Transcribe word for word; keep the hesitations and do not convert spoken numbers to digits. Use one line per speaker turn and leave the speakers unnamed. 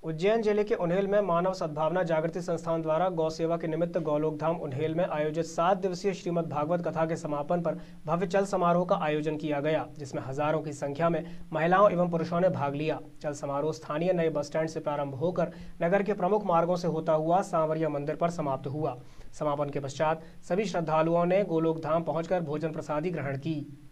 उज्जैन जिले के उन्हेल में मानव सद्भावना जागृति संस्थान द्वारा गौ सेवा के निमित्त गौलोक धाम उन्हेल में आयोजित सात दिवसीय श्रीमद् भागवत कथा के समापन पर भव्य चल समारोह का आयोजन किया गया, जिसमें हजारों की संख्या में महिलाओं एवं पुरुषों ने भाग लिया। चल समारोह स्थानीय नए बस स्टैंड से प्रारंभ होकर नगर के प्रमुख मार्गों से होता हुआ सांवरिया मंदिर पर समाप्त हुआ। समापन के पश्चात सभी श्रद्धालुओं ने गोलोक धाम पहुंचकर भोजन प्रसादी ग्रहण की।